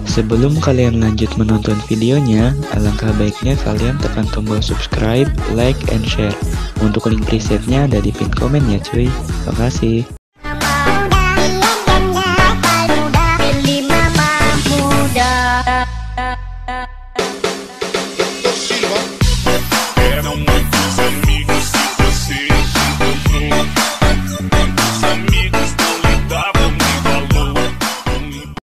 Sebelum kalian lanjut menonton videonya, alangkah baiknya kalian tekan tombol subscribe, like, and share. Untuk link presetnya ada di pin komen ya cuy. Makasih. Muda.